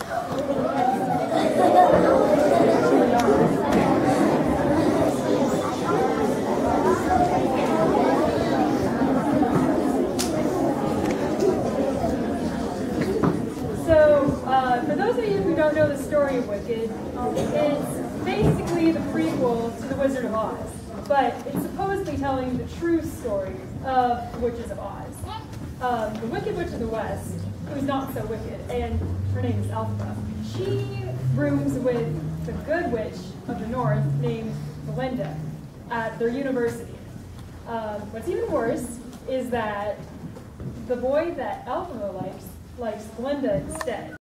For those of you who don't know the story of Wicked, it's basically the prequel to The Wizard of Oz, but it's supposedly telling the true story of the Witches of Oz. The Wicked Witch of the West, who's not so wicked, and her name is Elphaba, she rooms with the good witch of the North named Belinda at their university. What's even worse is that the boy that Elphaba likes Belinda instead.